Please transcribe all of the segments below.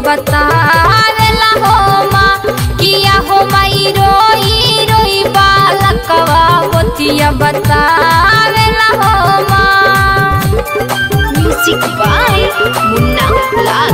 बतावेला हो माँ। किया हो माई रोई रोई बालकवा बतिया बतावेला हो माँ। Music by Munna Lal.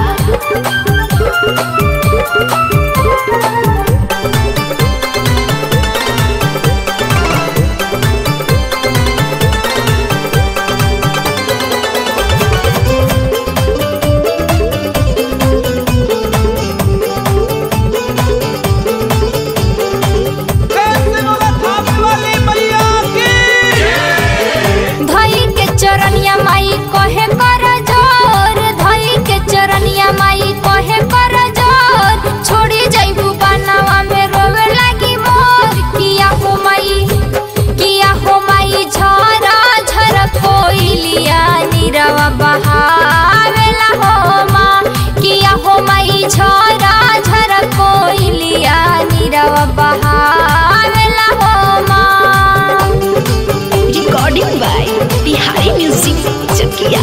चरनिया माई कहे कर जोर, धई के चरनिया माई कहे कर जोर। छोड़ी जाइबू बनावा में रोवे लगी मोर। किया हो माई झरा झर कोइलिया नीरवा बहावेला हो माँ। किया हो माई झरा झर कोइलिया नीरवा बहावेला हो माँ। Recording by Bihari music Chakiya.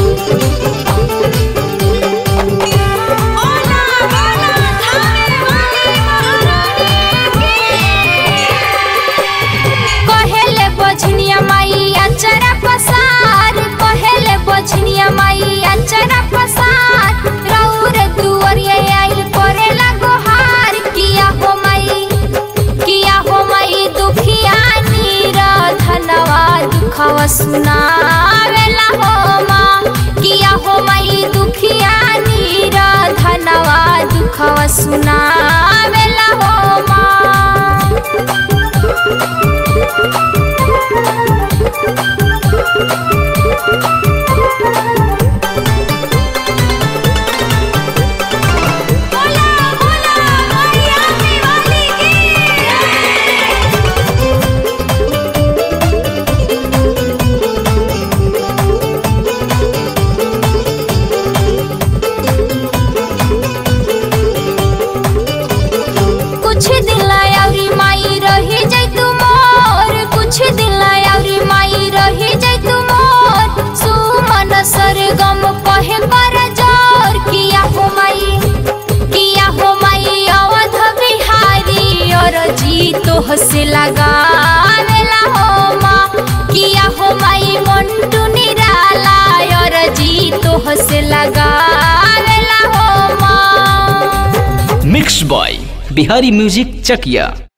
कहेले बझनिया माई अचरा पसार, कहेले बझनिया माई अचरा पसार। रौर दुवरिया आइल करेला गोहार। किया हो माई दुखिया नीरा धनवा दुखवा सुनावेला हो माँ। किया हो माई दुखिया नीरा धनवा दुखवा सुनावेला हो माँ। कुछ दिन लायावरी माई रही जाई तू मोर, कुछ दिन लायावरी माई रही जाई तू मोर। सुमन सरगम कहे कर जोर। किया हो माई अवध बिहारी और जी तोह से लगावेला हो माँ। किया हो माई मंटू निराला और जी तोह से लगावेला हो माँ। Mix by Bihari music Chakiya.